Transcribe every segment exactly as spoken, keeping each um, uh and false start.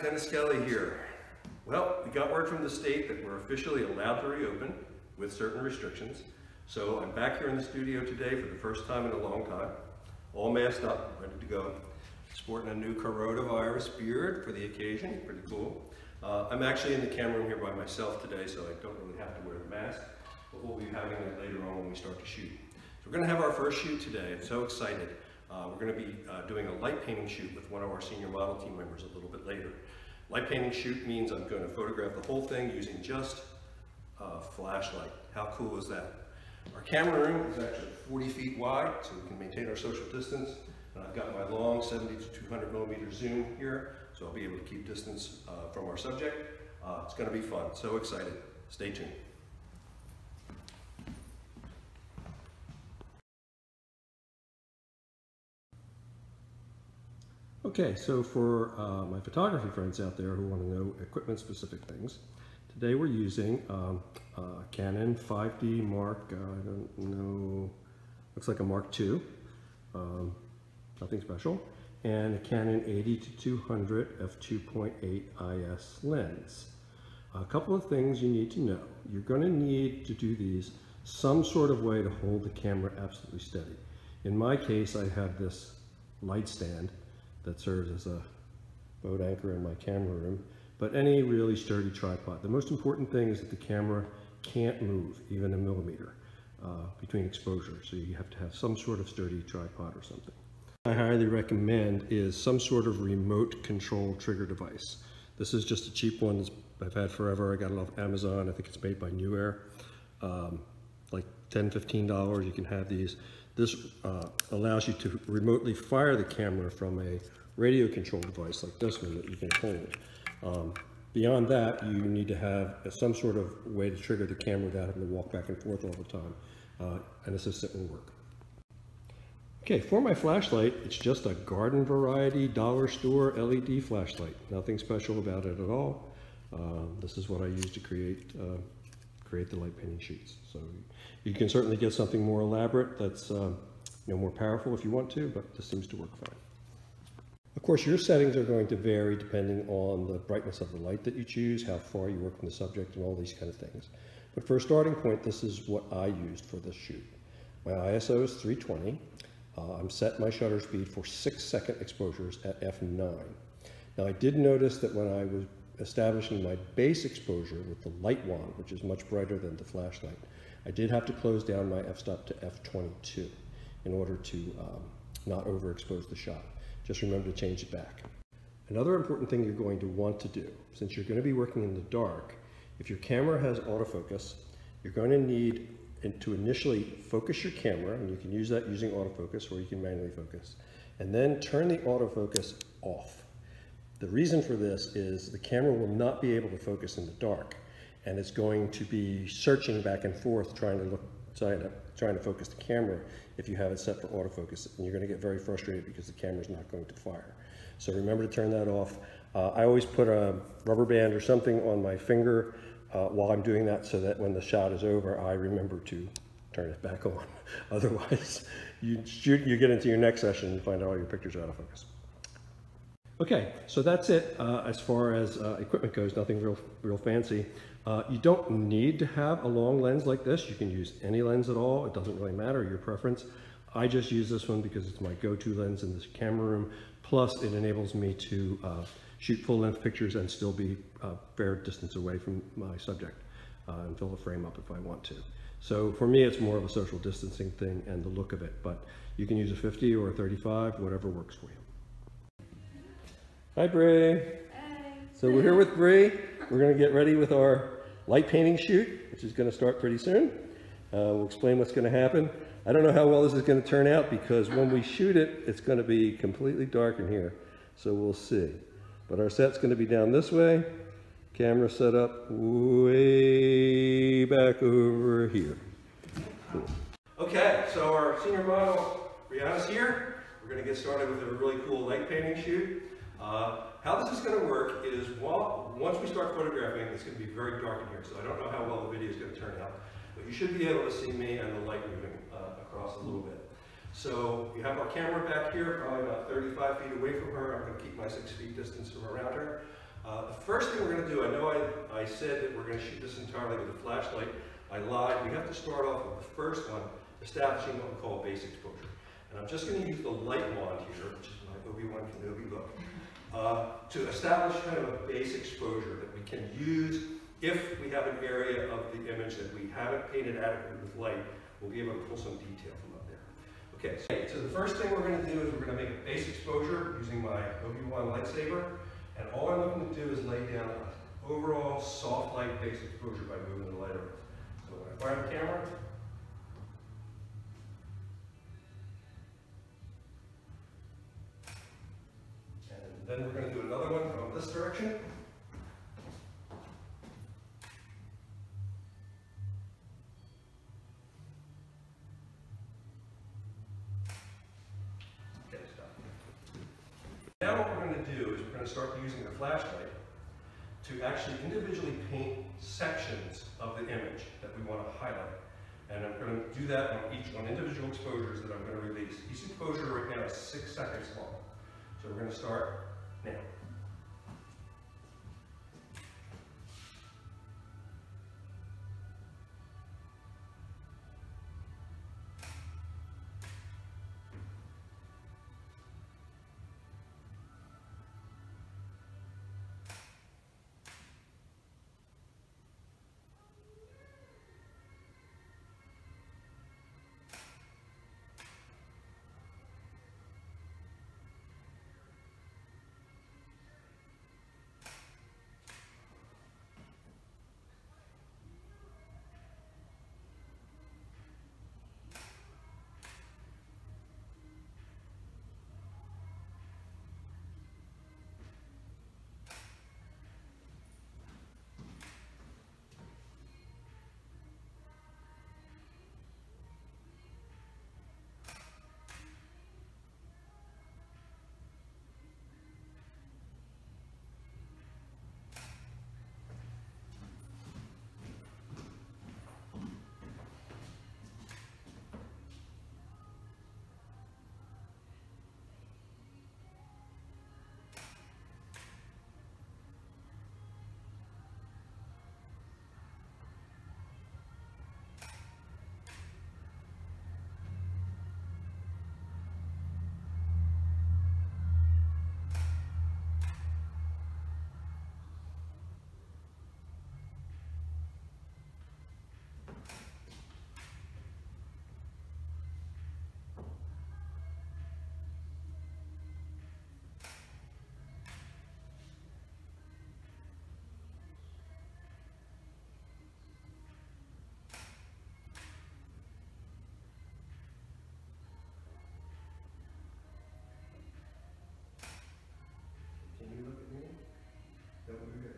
Dennis Kelly here. Well, we got word from the state that we're officially allowed to reopen with certain restrictions. So I'm back here in the studio today for the first time in a long time, all masked up, ready to go. Sporting a new coronavirus beard for the occasion, pretty cool. Uh, I'm actually in the camera room here by myself today, so I don't really have to wear the mask, but we'll be having it later on when we start to shoot. So we're gonna have our first shoot today. I'm so excited. Uh, we're going to be uh, doing a light painting shoot with one of our senior model team members a little bit later. Light painting shoot means I'm going to photograph the whole thing using just a flashlight. How cool is that? Our camera room is actually forty feet wide, so we can maintain our social distance. And I've got my long seventy to two hundred millimeter zoom here, so I'll be able to keep distance uh, from our subject. Uh, it's going to be fun. So excited. Stay tuned. Okay, so for uh, my photography friends out there who want to know equipment specific things, today we're using um, uh, Canon five D Mark, uh, I don't know, looks like a Mark two, um, nothing special, and a Canon eighty to two hundred f two point eight I S lens. A couple of things you need to know. You're going to need to do these some sort of way to hold the camera absolutely steady. In my case, I have this light stand that serves as a boat anchor in my camera room, but any really sturdy tripod. The most important thing is that the camera can't move even a millimeter uh, between exposures, so you have to have some sort of sturdy tripod or something. I highly recommend is some sort of remote control trigger device. This is just a cheap one that I've had forever. I got it off Amazon. I think it's made by New Air. Um, like ten, fifteen dollars, you can have these. This uh, allows you to remotely fire the camera from a radio control device like this one that you can hold. Um, beyond that, you need to have some sort of way to trigger the camera without having to walk back and forth all the time. Uh, an assistant will work. Okay, for my flashlight, it's just a garden variety dollar store L E D flashlight. Nothing special about it at all. Uh, this is what I use to create uh, create the light painting sheets. So you can certainly get something more elaborate that's uh, you know, more powerful if you want to, but this seems to work fine. Of course, your settings are going to vary depending on the brightness of the light that you choose, how far you work from the subject, and all these kind of things. But for a starting point, this is what I used for this shoot. My I S O is three twenty. Uh, I'm set my shutter speed for six second exposures at f nine. Now I did notice that when I was establishing my base exposure with the light wand, which is much brighter than the flashlight, I did have to close down my f-stop to f twenty-two in order to um, not overexpose the shot. Just remember to change it back. Another important thing you're going to want to do, since you're going to be working in the dark, if your camera has autofocus, you're going to need to initially focus your camera, and you can use that using autofocus or you can manually focus, and then turn the autofocus off. The reason for this is the camera will not be able to focus in the dark, and it's going to be searching back and forth trying to look, trying to, trying to focus the camera if you have it set for autofocus, and you're going to get very frustrated because the camera's not going to fire. So remember to turn that off. Uh, I always put a rubber band or something on my finger uh, while I'm doing that so that when the shot is over, I remember to turn it back on. Otherwise, you shoot, you get into your next session and find out all your pictures are out of focus. Okay, so that's it uh, as far as uh, equipment goes, nothing real, real fancy. Uh, you don't need to have a long lens like this. You can use any lens at all. It doesn't really matter, your preference. I just use this one because it's my go-to lens in this camera room. Plus, it enables me to uh, shoot full-length pictures and still be a fair distance away from my subject uh, and fill the frame up if I want to. So for me, it's more of a social distancing thing and the look of it, but you can use a fifty or a thirty-five, whatever works for you. Hi, Bree. Hey. So we're here with Bree. We're going to get ready with our light painting shoot, which is going to start pretty soon. Uh, we'll explain what's going to happen. I don't know how well this is going to turn out because when we shoot it, it's going to be completely dark in here. So we'll see. But our set's going to be down this way. Camera set up way back over here. Cool. Okay, so our senior model, Brianna's here. We're going to get started with a really cool light painting shoot. Uh, how this is going to work is while, once we start photographing, it's going to be very dark in here, so I don't know how well the video is going to turn out. But you should be able to see me and the light moving uh, across a little bit. So we have our camera back here, probably about thirty-five feet away from her. I'm going to keep my six feet distance from around her. first thing we're going to do, I know I, I said that we're going to shoot this entirely with a flashlight. I lied. We have to start off with the first one, establishing what we call base exposure. And I'm just going to use the light wand here, which is my Obi-Wan Kenobi look, uh, to establish kind of a base exposure that we can use if we have an area of the image that we haven't painted adequately with light. We'll be able to pull some detail from up there. Okay, so the first thing we're going to do is we're going to make a base exposure using my Obi-Wan lightsaber. And all I'm looking to do is lay down an overall soft light base exposure by moving the light around. So when I fire the camera, and then we're going to do another one from this direction. Okay, stop. Now what we're going to do is we're going to start using the flashlight to actually individually paint sections of the image that we want to highlight. And I'm going to do that on each one individual exposures that I'm going to release. Each exposure right now is six seconds long. So we're going to start now. Can you look at me? That would be good.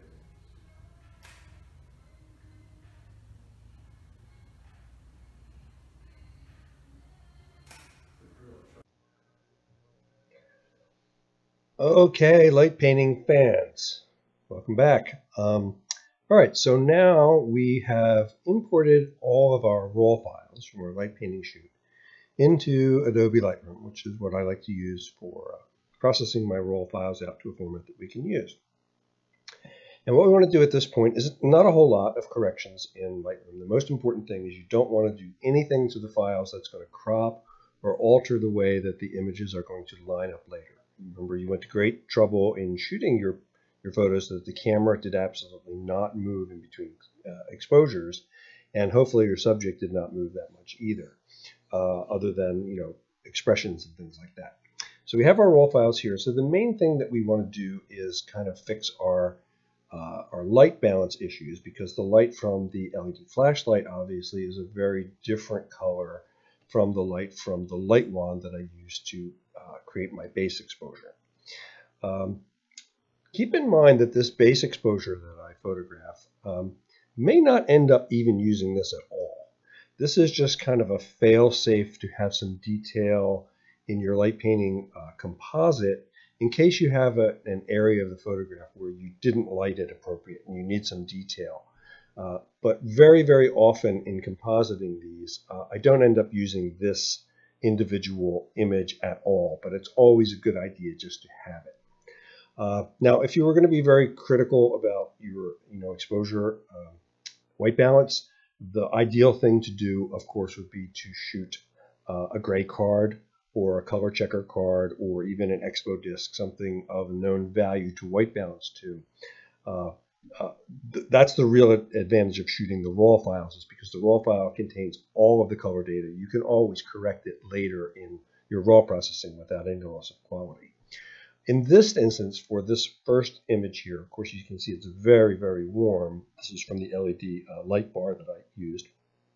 Okay, light painting fans, welcome back. Um, all right, so now we have imported all of our raw files from our light painting shoot into Adobe Lightroom, which is what I like to use for uh, processing my raw files out to a format that we can use. And what we want to do at this point is not a whole lot of corrections in Lightroom. The most important thing is you don't want to do anything to the files that's going to crop or alter the way that the images are going to line up later. Remember, you went to great trouble in shooting your, your photos so that the camera did absolutely not move in between uh, exposures, and hopefully your subject did not move that much either, uh, other than, you know, expressions and things like that. So we have our raw files here. So the main thing that we want to do is kind of fix our, uh, our light balance issues, because the light from the L E D flashlight obviously is a very different color from the light from the light wand that I used to uh, create my base exposure. Um, keep in mind that this base exposure that I photograph um, may not end up even using this at all. This is just kind of a fail-safe to have some detail in your light painting uh, composite in case you have a, an area of the photograph where you didn't light it appropriate and you need some detail. Uh, but very, very often in compositing these, uh, I don't end up using this individual image at all, but it's always a good idea just to have it. Uh, now, if you were going to be very critical about your, you know, exposure um, white balance, the ideal thing to do, of course, would be to shoot uh, a gray card or a color checker card or even an expo disc, something of known value to white balance to. Uh, uh, th that's the real advantage of shooting the raw files, is because the raw file contains all of the color data. You can always correct it later in your raw processing without any loss of quality. In this instance, for this first image here, of course, you can see it's very, very warm. This is from the L E D uh, light bar that I used.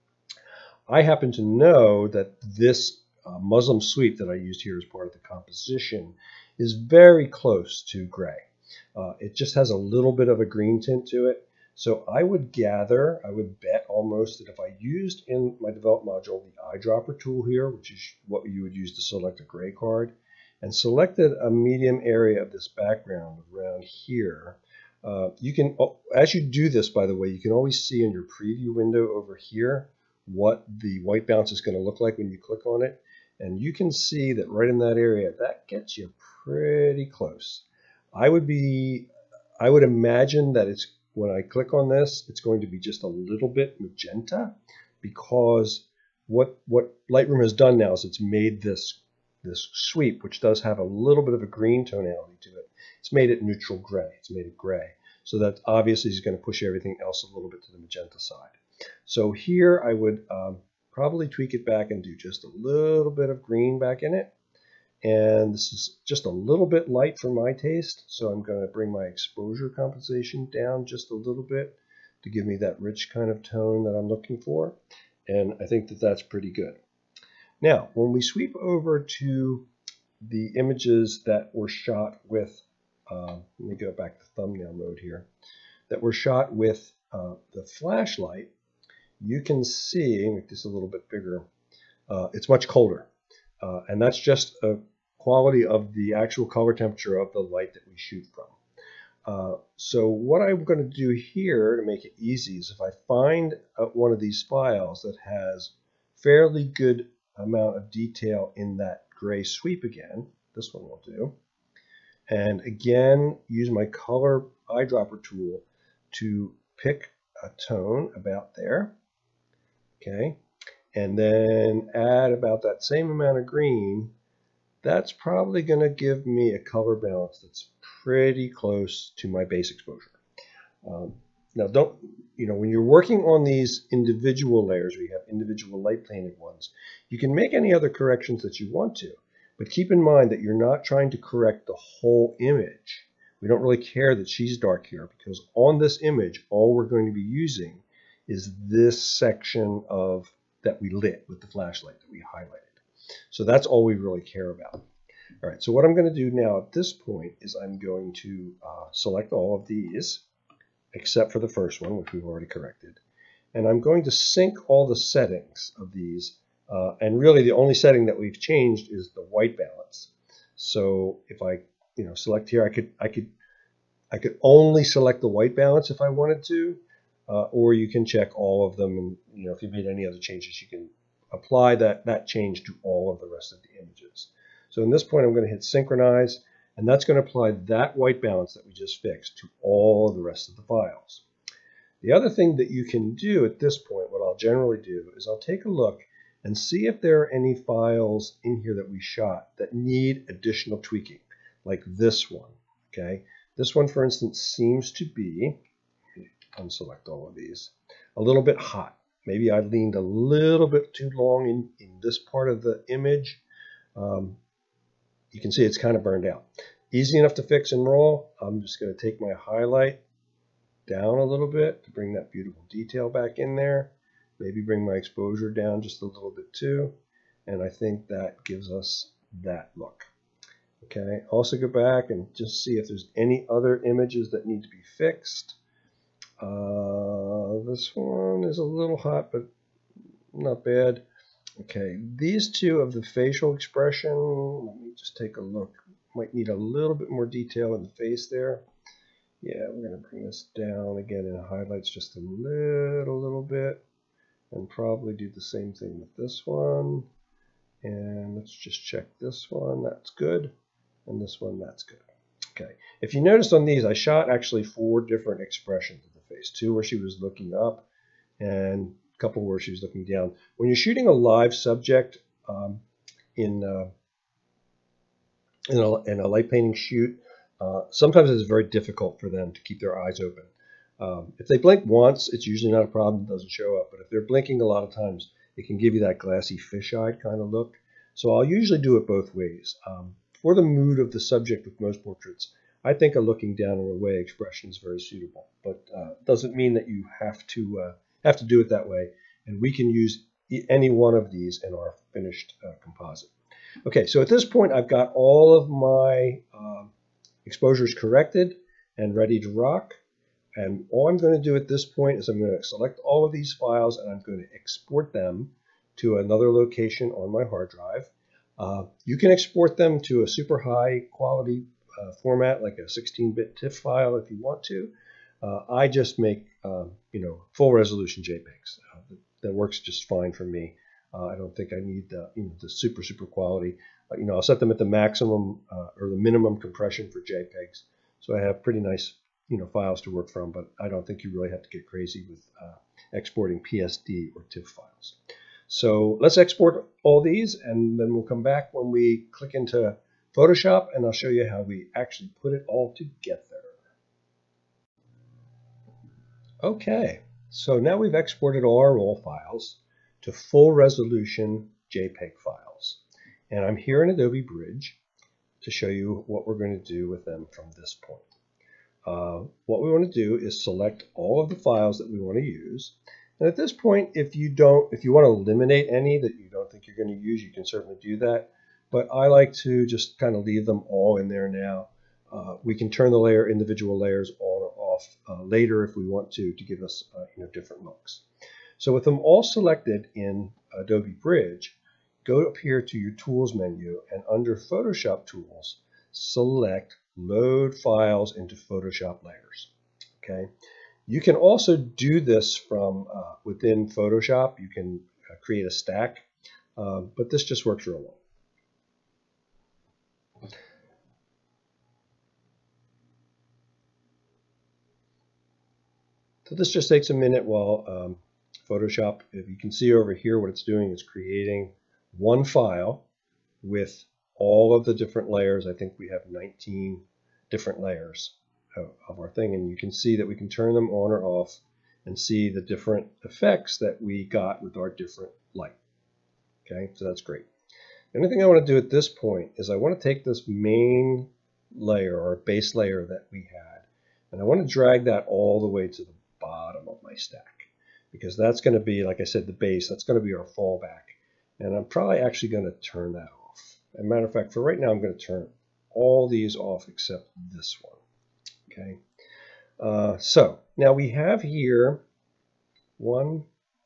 I happen to know that this uh, Muslim sweep that I used here as part of the composition is very close to gray. Uh, it just has a little bit of a green tint to it. So I would gather, I would bet almost that if I used in my develop module the eyedropper tool here, which is what you would use to select a gray card, and selected a medium area of this background around here, uh, you can, as you do this, by the way, you can always see in your preview window over here what the white balance is going to look like when you click on it. And you can see that right in that area, that gets you pretty close. I would be, I would imagine that it's, when I click on this, it's going to be just a little bit magenta, because what, what Lightroom has done now is it's made this, this sweep, which does have a little bit of a green tonality to it. It's made it neutral gray. It's made it gray. So that obviously is going to push everything else a little bit to the magenta side. So here I would um, probably tweak it back and do just a little bit of green back in it. And this is just a little bit light for my taste, so I'm going to bring my exposure compensation down just a little bit to give me that rich kind of tone that I'm looking for. And I think that that's pretty good. Now, when we sweep over to the images that were shot with, uh, let me go back to thumbnail mode here, that were shot with uh, the flashlight, you can see, make this a little bit bigger, uh, it's much colder. Uh, and that's just a quality of the actual color temperature of the light that we shoot from. Uh, so what I'm going to do here to make it easy is if I find uh, one of these files that has fairly good amount of detail in that gray sweep again, this one will do, and again use my color eyedropper tool to pick a tone about there, okay? And then add about that same amount of green. That's probably going to give me a color balance that's pretty close to my base exposure. Um, now, don't, you know, when you're working on these individual layers, we have individual light plated ones, you can make any other corrections that you want to, but keep in mind that you're not trying to correct the whole image. We don't really care that she's dark here, because on this image, all we're going to be using is this section of that we lit with the flashlight that we highlighted. So that's all we really care about. All right, so what I'm going to do now at this point is I'm going to uh, select all of these, except for the first one, which we've already corrected. And I'm going to sync all the settings of these. Uh, and really the only setting that we've changed is the white balance. So if I, you know, select here, I could, I could, I could only select the white balance if I wanted to. Uh, or you can check all of them, and you know, if you made any other changes, you can apply that, that change to all of the rest of the images. So in this point, I'm going to hit synchronize, and that's going to apply that white balance that we just fixed to all of the rest of the files. The other thing that you can do at this point, what I'll generally do, is I'll take a look and see if there are any files in here that we shot that need additional tweaking, like this one. Okay, this one, for instance, seems to be, unselect all of these, a little bit hot. Maybe I leaned a little bit too long in, in this part of the image. Um, you can see it's kind of burned out. Easy enough to fix in RAW. I'm just going to take my highlight down a little bit to bring that beautiful detail back in there. Maybe bring my exposure down just a little bit too. And I think that gives us that look. Okay, also go back and just see if there's any other images that need to be fixed. Uh, this one is a little hot, but not bad. Okay, these two of the facial expression, let me just take a look. Might need a little bit more detail in the face there. Yeah, we're going to bring this down again in highlights just a little, little bit. And probably do the same thing with this one. And let's just check this one. That's good. And this one, that's good. Okay. If you noticed on these, I shot actually four different expressions of the face. Two where she was looking up and a couple where she was looking down. When you're shooting a live subject um, in, uh, in, a, in a light painting shoot, uh, sometimes it's very difficult for them to keep their eyes open. Um, if they blink once, it's usually not a problem. It doesn't show up. But if they're blinking a lot of times, it can give you that glassy fish-eyed kind of look. So I'll usually do it both ways. Um, for the mood of the subject with most portraits, I think a looking down or away expression is very suitable. But uh, doesn't mean that you have to uh, have to do it that way. And we can use any one of these in our finished uh, composite. Okay, so at this point, I've got all of my um, exposures corrected and ready to rock. And all I'm going to do at this point is I'm going to select all of these files and I'm going to export them to another location on my hard drive. Uh, you can export them to a super high quality uh, format like a sixteen bit TIFF file if you want to. Uh, I just make um, you know, full resolution JPEGs. Uh, that, that works just fine for me. Uh, I don't think I need the, you know, the super super quality. Uh, you know, I'll set them at the maximum uh, or the minimum compression for JPEGs, so I have pretty nice you know files to work from. But I don't think you really have to get crazy with uh, exporting P S D or TIFF files. So let's export all these, and then we'll come back when we click into Photoshop, and I'll show you how we actually put it all together. Okay, so now we've exported all our raw files to full resolution JPEG files. And I'm here in Adobe Bridge to show you what we're going to do with them from this point. Uh, what we want to do is select all of the files that we want to use. And at this point, if you don't, if you want to eliminate any that you don't think you're going to use, you can certainly do that. But I like to just kind of leave them all in there now. Uh, we can turn the layer, individual layers on or off uh, later if we want to, to give us uh, you know, different looks. So with them all selected in Adobe Bridge, go up here to your Tools menu, and under Photoshop Tools, select Load Files into Photoshop Layers. Okay. You can also do this from uh, within Photoshop. You can uh, create a stack, uh, but this just works real well. So this just takes a minute while um, Photoshop, if you can see over here, what it's doing is creating one file with all of the different layers. I think we have nineteen different layers of, of our thing, and you can see that we can turn them on or off and see the different effects that we got with our different light. Okay, so that's great. The only thing I want to do at this point is I want to take this main layer or base layer that we had, and I want to drag that all the way to the bottom of my stack, because that's going to be, like I said, the base. That's going to be our fallback, and I'm probably actually going to turn that off. As a matter of fact, for right now, I'm going to turn all these off except this one. Okay, uh, so now we have here one,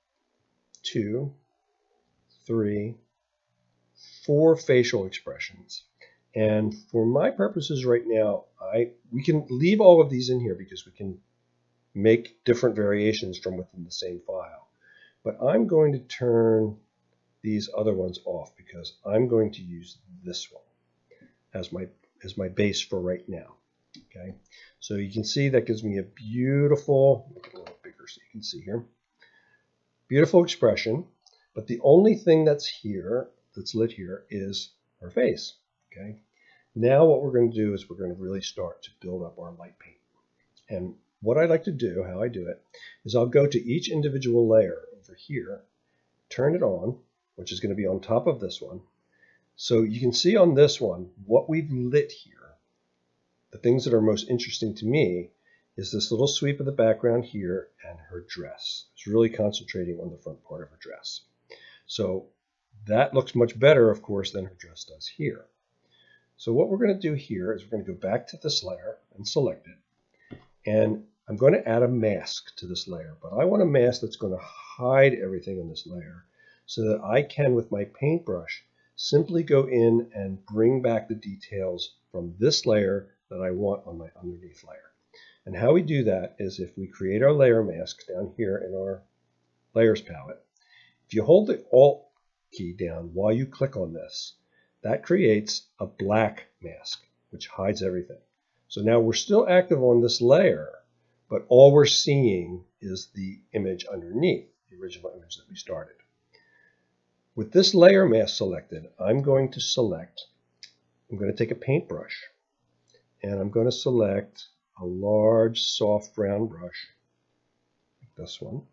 two, three, four facial expressions. And for my purposes right now, I we can leave all of these in here because we can make different variations from within the same file. But I'm going to turn these other ones off because I'm going to use this one as my as my base for right now. Okay, so you can see that gives me a beautiful, make it a little bigger so you can see here, beautiful expression. But the only thing that's here, that's lit here, is our face. Okay, now what we're going to do is we're going to really start to build up our light paint. And what I like to do, how I do it, is I'll go to each individual layer over here, turn it on, which is going to be on top of this one. So you can see on this one, what we've lit here, the things that are most interesting to me, is this little sweep of the background here and her dress. It's really concentrating on the front part of her dress. So that looks much better, of course, than her dress does here. So what we're going to do here is we're going to go back to this layer and select it. And I'm going to add a mask to this layer, but I want a mask that's going to hide everything in this layer so that I can, with my paintbrush, simply go in and bring back the details from this layer that I want on my underneath layer. And how we do that is if we create our layer mask down here in our layers palette, if you hold the Alt key down while you click on this, that creates a black mask, which hides everything. So now we're still active on this layer, but all we're seeing is the image underneath, the original image that we started. With this layer mask selected, I'm going to select, I'm going to take a paintbrush, and I'm going to select a large soft brown brush, like this one.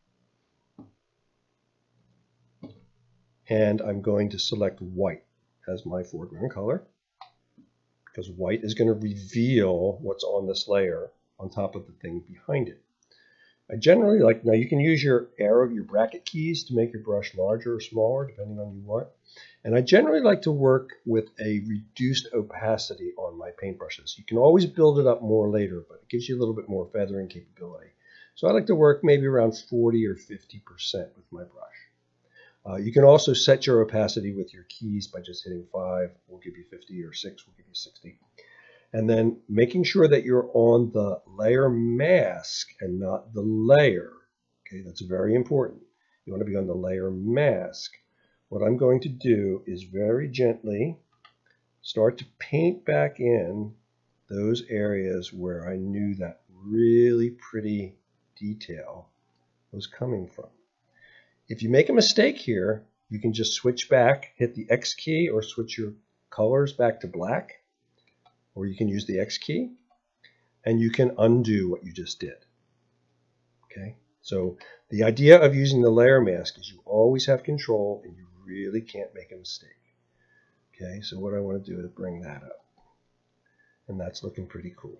And I'm going to select white as my foreground color, because white is going to reveal what's on this layer on top of the thing behind it. I generally like, now you can use your arrow, your bracket keys to make your brush larger or smaller, depending on you what. And I generally like to work with a reduced opacity on my paintbrushes. You can always build it up more later, but it gives you a little bit more feathering capability. So I like to work maybe around forty or fifty percent with my brush. Uh, you can also set your opacity with your keys by just hitting five, will give you fifty, or six will give you sixty. And then making sure that you're on the layer mask and not the layer. Okay, that's very important. You want to be on the layer mask. What I'm going to do is very gently start to paint back in those areas where I knew that really pretty detail was coming from. If you make a mistake here, you can just switch back, hit the X key, or switch your colors back to black, or you can use the X key, and you can undo what you just did. Okay, so the idea of using the layer mask is you always have control and you really can't make a mistake. Okay, so what I want to do is bring that up, and that's looking pretty cool.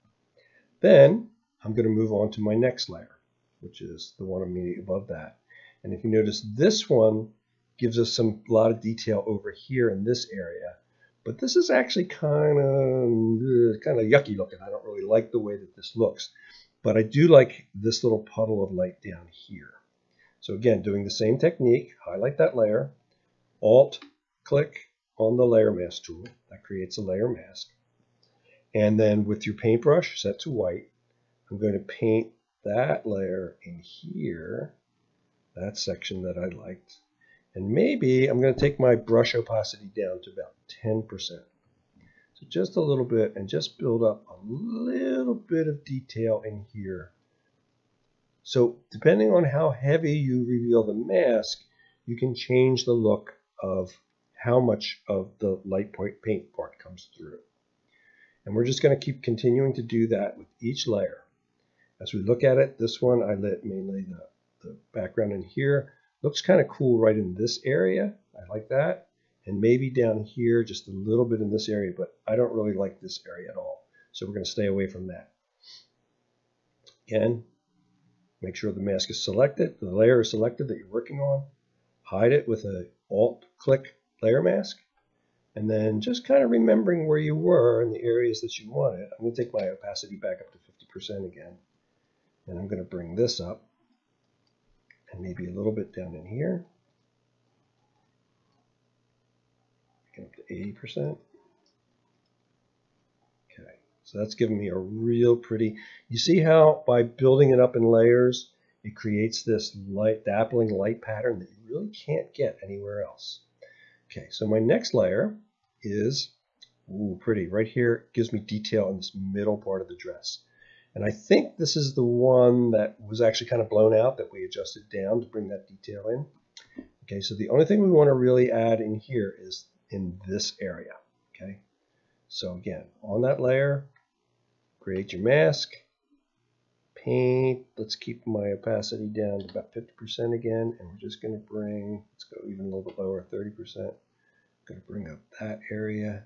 Then I'm going to move on to my next layer, which is the one immediately above that. And if you notice, this one gives us some a lot of detail over here in this area, but this is actually kind of kind of yucky looking. I don't really like the way that this looks, but I do like this little puddle of light down here. So again, doing the same technique, highlight that layer, Alt click on the layer mask tool, that creates a layer mask, and then with your paintbrush set to white, I'm going to paint that layer in here, that section that I liked. And maybe I'm going to take my brush opacity down to about ten percent. So just a little bit, and just build up a little bit of detail in here. So depending on how heavy you reveal the mask, you can change the look of how much of the light paint part comes through. And we're just going to keep continuing to do that with each layer. As we look at it, this one I lit mainly the, the background in here. Looks kind of cool right in this area. I like that. And maybe down here, just a little bit in this area, but I don't really like this area at all. So we're going to stay away from that. Again, make sure the mask is selected, the layer is selected that you're working on. Hide it with a Alt-click layer mask. And then just kind of remembering where you were in the areas that you wanted. I'm going to take my opacity back up to fifty percent again. And I'm going to bring this up. And maybe a little bit down in here. Get up to eighty percent. Okay, so that's giving me a real pretty, you see how by building it up in layers, it creates this light, dappling light pattern that you really can't get anywhere else. Okay, so my next layer is, ooh, pretty. Right here, it gives me detail in this middle part of the dress. And I think this is the one that was actually kind of blown out that we adjusted down to bring that detail in. Okay, so the only thing we want to really add in here is in this area. Okay, so again, on that layer, create your mask, paint. Let's keep my opacity down to about fifty percent again, and we're just going to bring, let's go even a little bit lower, thirty percent. Going to bring up that area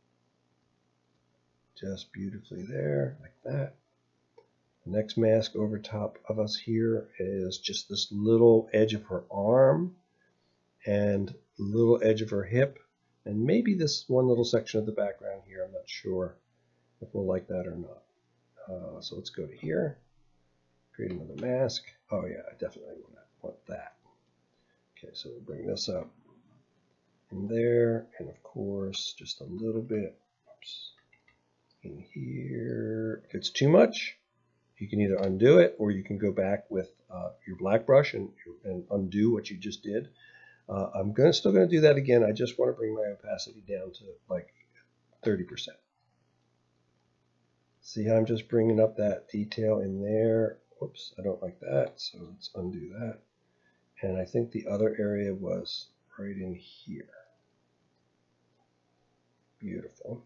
just beautifully there, like that. The next mask over top of us here is just this little edge of her arm and little edge of her hip, and maybe this one little section of the background here. I'm not sure if we'll like that or not. Uh, so let's go to here, create another mask. Oh yeah, I definitely want that. Want that. Okay, so we'll bring this up in there, and of course, just a little bit oops, in here. If it's too much, you can either undo it, or you can go back with uh, your black brush and, and undo what you just did. Uh, I'm gonna, still going to do that again. I just want to bring my opacity down to like thirty percent. See how I'm just bringing up that detail in there? Whoops, I don't like that, so let's undo that. And I think the other area was right in here. Beautiful.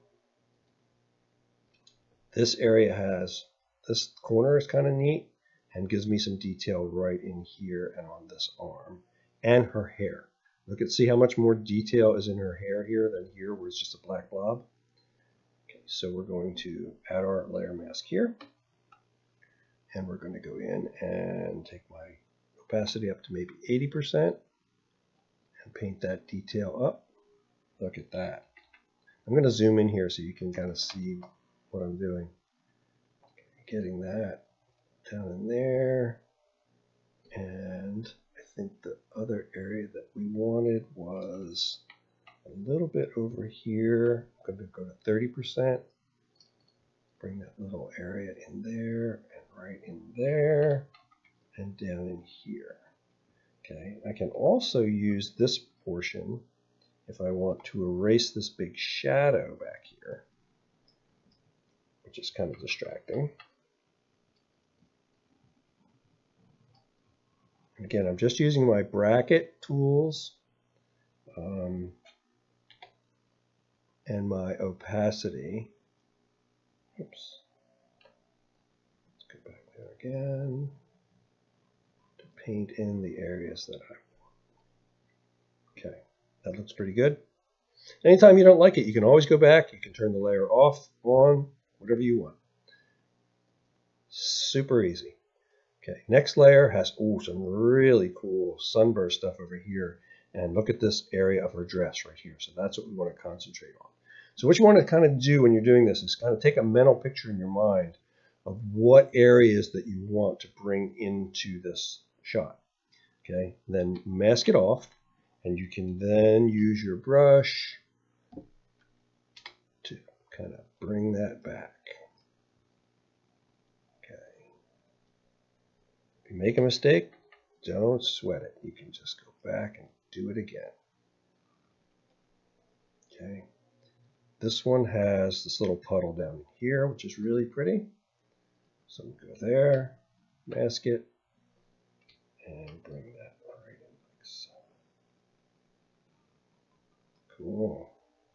This area has, this corner is kind of neat and gives me some detail right in here and on this arm and her hair. Look at, see how much more detail is in her hair here than here where it's just a black blob. Okay, so we're going to add our layer mask here, and we're going to go in and take my opacity up to maybe eighty percent and paint that detail up. Look at that. I'm going to zoom in here so you can kind of see what I'm doing. Okay, getting that down in there, and I think the other area that we wanted was a little bit over here. I'm going to go to thirty percent, bring that little area in there and right in there and down in here. Okay, I can also use this portion if I want to erase this big shadow back here, which is kind of distracting. Again, I'm just using my bracket tools um, and my opacity. Oops. Let's go back there again to paint in the areas that I want. Okay, that looks pretty good. Anytime you don't like it, you can always go back. You can turn the layer off, on, whatever you want. Super easy. Okay, next layer has ooh, some really cool sunburst stuff over here. And look at this area of her dress right here. So that's what we want to concentrate on. So what you want to kind of do when you're doing this is kind of take a mental picture in your mind of what areas that you want to bring into this shot. Okay, then mask it off, and you can then use your brush to kind of bring that back. If you make a mistake, don't sweat it. You can just go back and do it again. Okay. This one has this little puddle down here, which is really pretty. So we'll go there, mask it, and bring that right in like so. Cool.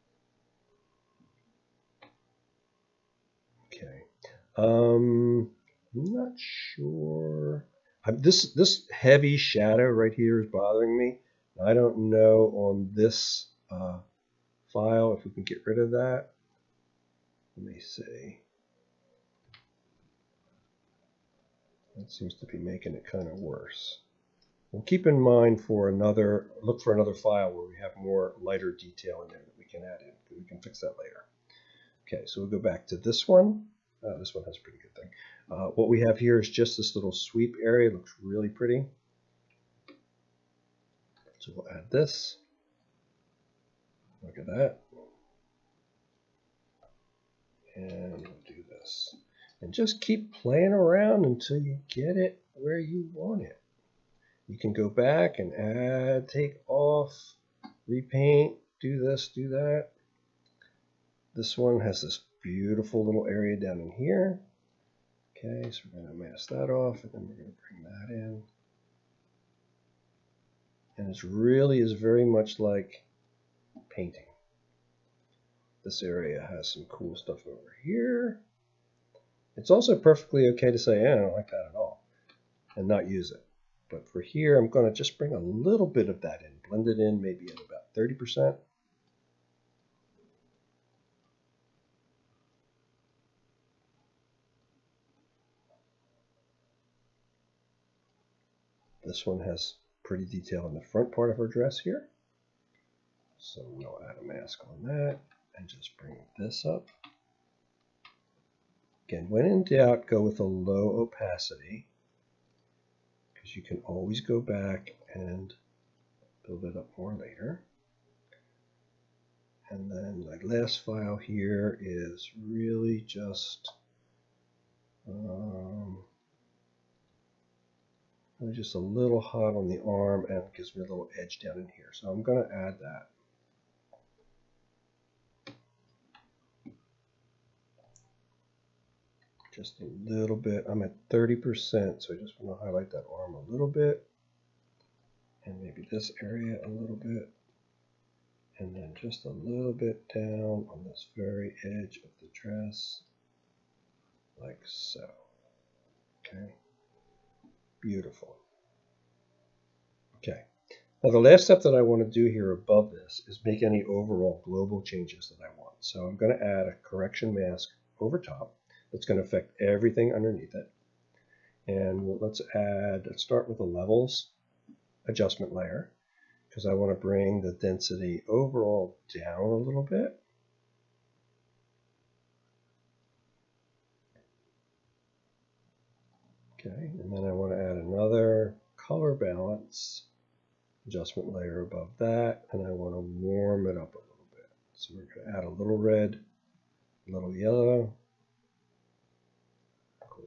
Okay. Um, I'm not sure. I, this this heavy shadow right here is bothering me. I don't know on this uh, file if we can get rid of that. Let me see. That seems to be making it kind of worse. We'll keep in mind for another, look for another file where we have more lighter detail in there that we can add in. We can fix that later. Okay, so we'll go back to this one. Uh, this one has a pretty good thing. Uh, what we have here is just this little sweep area. It looks really pretty. So we'll add this. Look at that. And we'll do this. And just keep playing around until you get it where you want it. You can go back and add, take off, repaint, do this, do that. This one has this beautiful little area down in here. Okay, so we're going to mask that off, and then we're going to bring that in. And it really is very much like painting. This area has some cool stuff over here. It's also perfectly okay to say, yeah, I don't like that at all, and not use it. But for here, I'm going to just bring a little bit of that in, blend it in maybe at about thirty percent. This one has pretty detail in the front part of her dress here. So we'll add a mask on that and just bring this up. Again, when in doubt, go with a low opacity, because you can always go back and build it up more later. And then my last file here is really just um, just a little hot on the arm, and it gives me a little edge down in here. So I'm going to add that. just a little bit. I'm at thirty percent, so I just want to highlight that arm a little bit, and maybe this area a little bit, and then just a little bit down on this very edge of the dress, like so. Okay, beautiful. Okay, now the last step that I want to do here above this is make any overall global changes that I want. So I'm going to add a correction mask over top that's going to affect everything underneath it. And we'll, let's add, let's start with the levels adjustment layer, because I want to bring the density overall down a little bit. Okay, and then I want to add another color balance adjustment layer above that, and I want to warm it up a little bit. So we're going to add a little red, a little yellow. Cool.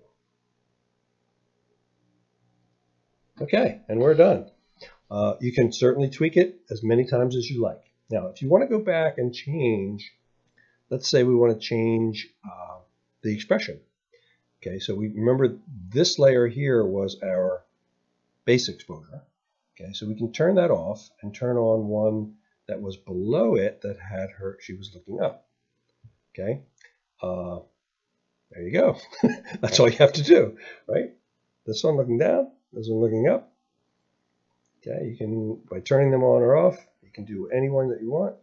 Okay, and we're done. Uh, you can certainly tweak it as many times as you like. Now, if you want to go back and change, let's say we want to change uh, the expression. Okay, so we remember this layer here was our base exposure. Okay, so we can turn that off and turn on one that was below it that had her, she was looking up. Okay, uh, there you go. That's all you have to do, right? This one looking down, this one looking up. Okay, you can, by turning them on or off, you can do any one that you want.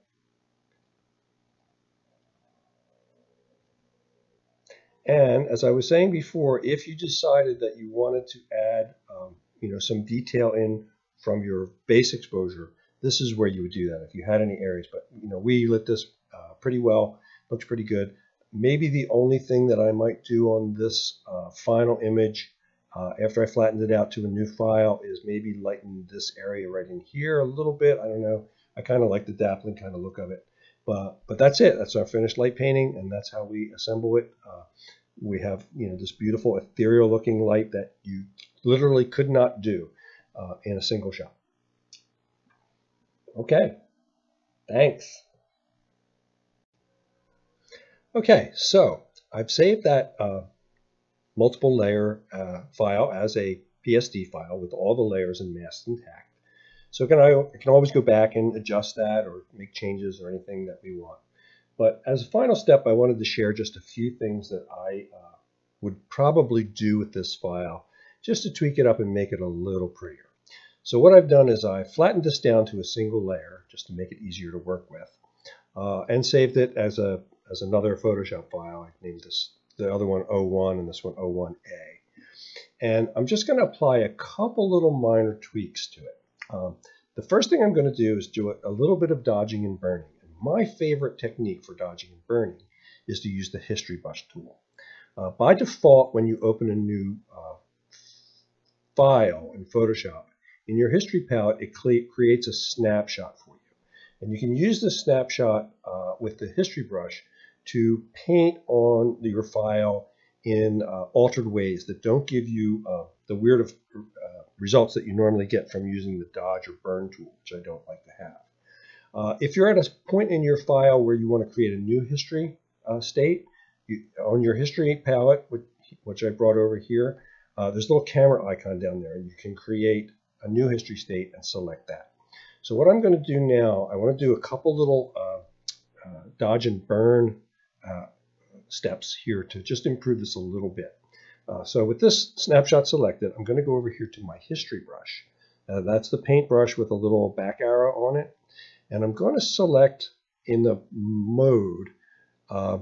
And as I was saying before, if you decided that you wanted to add um, you know, some detail in from your base exposure, this is where you would do that if you had any areas. But you know, we lit this uh, pretty well, looks pretty good. Maybe the only thing that I might do on this uh, final image uh, after I flattened it out to a new file is maybe lighten this area right in here a little bit. I don't know. I kind of like the dappling kind of look of it. But, but that's it. That's our finished light painting, and that's how we assemble it. Uh, we have, you know, this beautiful ethereal looking light that you literally could not do uh, in a single shot. Okay, thanks. Okay, so I've saved that uh, multiple layer uh, file as a P S D file with all the layers and masks intact. So can I, I can always go back and adjust that or make changes or anything that we want. But as a final step, I wanted to share just a few things that I uh, would probably do with this file just to tweak it up and make it a little prettier. So what I've done is I flattened this down to a single layer just to make it easier to work with, uh, and saved it as a as another Photoshop file. I named this the other one oh one and this one oh one A. And I'm just going to apply a couple little minor tweaks to it. Um, the first thing I'm going to do is do a, a little bit of dodging and burning. And my favorite technique for dodging and burning is to use the history brush tool. Uh, by default, when you open a new uh, file in Photoshop, in your history palette, it creates a snapshot for you. And you can use this snapshot uh, with the history brush to paint on your file in uh, altered ways that don't give you uh, the weird of, uh, results that you normally get from using the dodge or burn tool, which I don't like to have. Uh, if you're at a point in your file where you want to create a new history uh, state, you, on your history palette, which, which I brought over here, uh, there's a little camera icon down there, and you can create a new history state and select that. So what I'm going to do now, I want to do a couple little uh, uh, dodge and burn uh, steps here to just improve this a little bit. Uh, so with this snapshot selected, I'm going to go over here to my history brush. Uh, that's the paintbrush with a little back arrow on it. And I'm going to select in the mode, uh,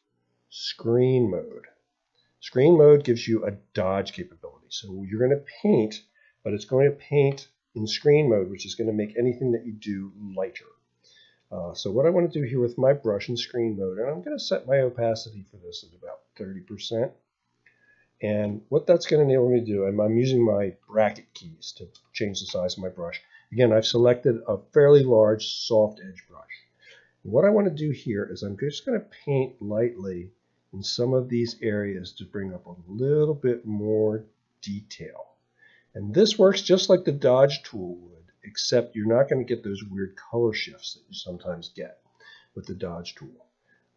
screen mode. Screen mode gives you a dodge capability. So you're going to paint, but it's going to paint in screen mode, which is going to make anything that you do lighter. Uh, so what I want to do here with my brush in screen mode, and I'm going to set my opacity for this at about thirty percent. And what that's going to enable me to do, and I'm using my bracket keys to change the size of my brush. Again, I've selected a fairly large soft edge brush. And what I want to do here is I'm just going to paint lightly in some of these areas to bring up a little bit more detail. And this works just like the dodge tool would, except you're not going to get those weird color shifts that you sometimes get with the dodge tool.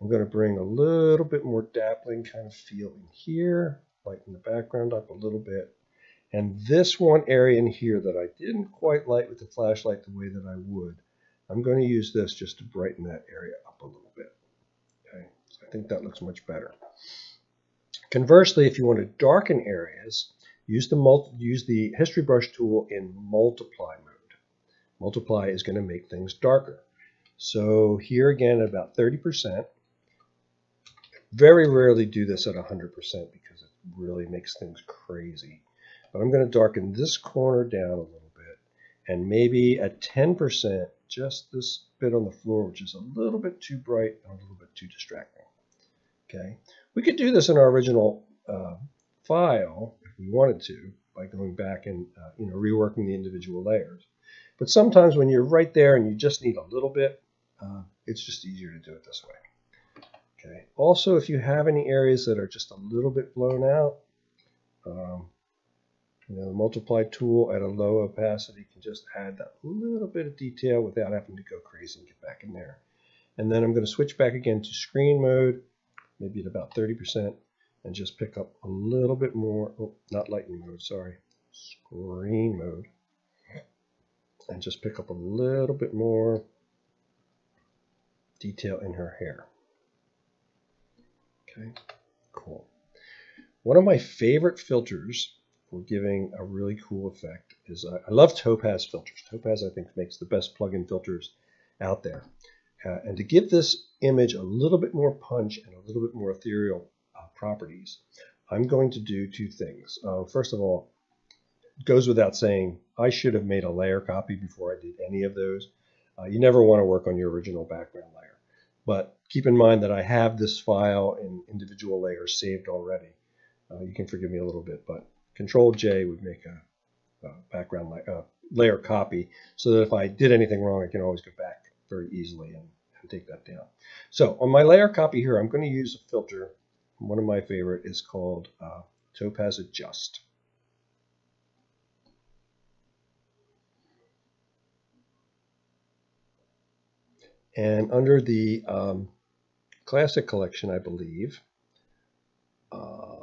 I'm going to bring a little bit more dappling kind of feel in here, lighten the background up a little bit. And this one area in here that I didn't quite light with the flashlight the way that I would, I'm going to use this just to brighten that area up a little bit. Okay, so I think that looks much better. Conversely, if you want to darken areas, use the, multi use the history brush tool in multiply mode. Multiply is going to make things darker. So here again at about thirty percent. Very rarely do this at one hundred percent because it really makes things crazy. But I'm going to darken this corner down a little bit. And maybe at ten percent, just this bit on the floor, which is a little bit too bright and a little bit too distracting. Okay, we could do this in our original uh, file if we wanted to by going back and uh, you know, reworking the individual layers. But sometimes when you're right there and you just need a little bit, uh, it's just easier to do it this way. Okay. Also, if you have any areas that are just a little bit blown out, um, you know, the multiply tool at a low opacity can just add that little bit of detail without having to go crazy and get back in there. And then I'm going to switch back again to screen mode, maybe at about thirty percent, and just pick up a little bit more, oh, not lighten mode, sorry, screen mode. And just pick up a little bit more detail in her hair. Okay, cool. One of my favorite filters for giving a really cool effect is I, I love Topaz filters. Topaz, I think, makes the best plug-in filters out there. Uh, and to give this image a little bit more punch and a little bit more ethereal uh, properties, I'm going to do two things. Uh, first of all, it goes without saying, I should have made a layer copy before I did any of those. Uh, you never want to work on your original background layer. But keep in mind that I have this file in individual layers saved already. Uh, you can forgive me a little bit, but Control J would make a, a background la uh, layer copy so that if I did anything wrong, I can always go back very easily and, and take that down. So on my layer copy here, I'm going to use a filter. One of my favorite is called uh, Topaz Adjust. And under the um, Classic Collection, I believe, uh,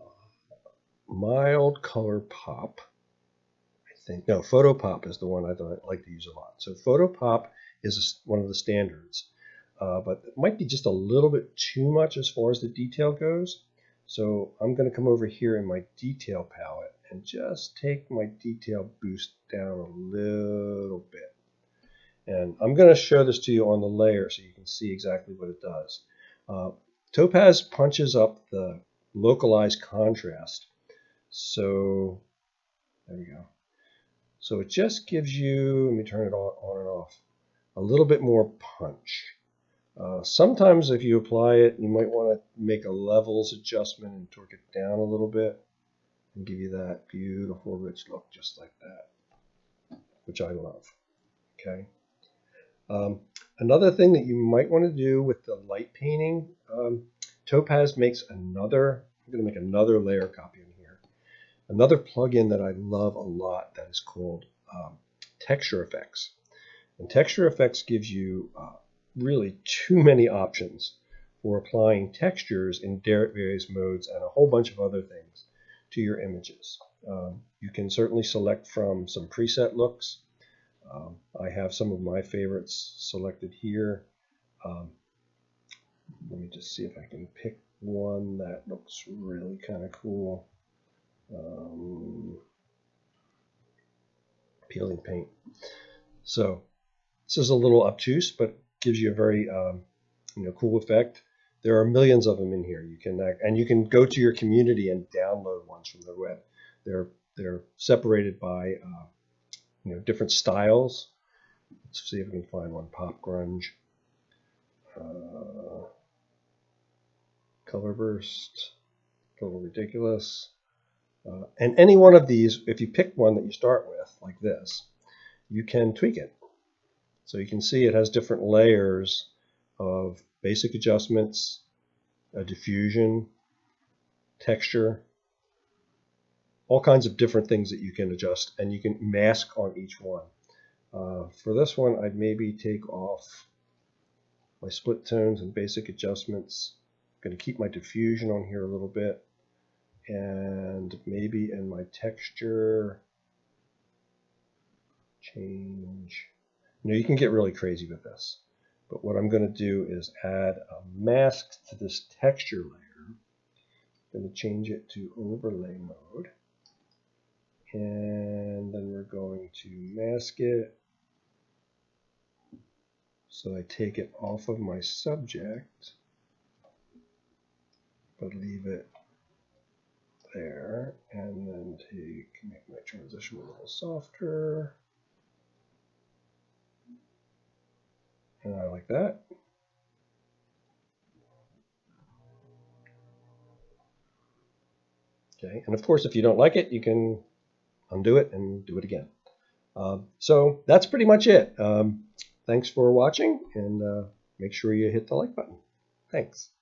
Mild Color Pop, I think, no, Photo Pop is the one I like to use a lot. So Photo Pop is one of the standards, uh, but it might be just a little bit too much as far as the detail goes. So I'm going to come over here in my detail palette and just take my detail boost down a little bit. And I'm going to show this to you on the layer so you can see exactly what it does. Uh, Topaz punches up the localized contrast. So there we go. So it just gives you, let me turn it on, on and off, a little bit more punch. Uh, sometimes if you apply it, you might want to make a levels adjustment and torque it down a little bit and give you that beautiful rich look just like that, which I love. Okay. Um, another thing that you might want to do with the light painting, um, Topaz makes another, I'm going to make another layer copy in here. Another plugin that I love a lot that is called um, Texture Effects. And Texture Effects gives you uh, really too many options for applying textures in various modes and a whole bunch of other things to your images. Um, you can certainly select from some preset looks. Um, I have some of my favorites selected here. Um, let me just see if I can pick one that looks really kind of cool. Um, peeling paint. So this is a little obtuse, but gives you a very um, you know, cool effect. There are millions of them in here. You can uh, and you can go to your community and download ones from the web. They're they're separated by uh, you know, different styles. Let's see if we can find one. Pop grunge, uh, color burst, total ridiculous, uh, and any one of these. If you pick one that you start with, like this, you can tweak it. So you can see it has different layers of basic adjustments, a diffusion, texture, all kinds of different things that you can adjust, and you can mask on each one. Uh, for this one, I'd maybe take off my split tones and basic adjustments. I'm going to keep my diffusion on here a little bit, and maybe in my texture change. You know, you can get really crazy with this, but what I'm going to do is add a mask to this texture layer. I'm going to change it to overlay mode, and then we're going to mask it. So I take it off of my subject, but leave it there, and then take, make my transition a little softer. And I like that. Okay, and of course, if you don't like it, you can undo it and do it again. Um, so that's pretty much it. Um, thanks for watching, and uh, make sure you hit the like button. Thanks.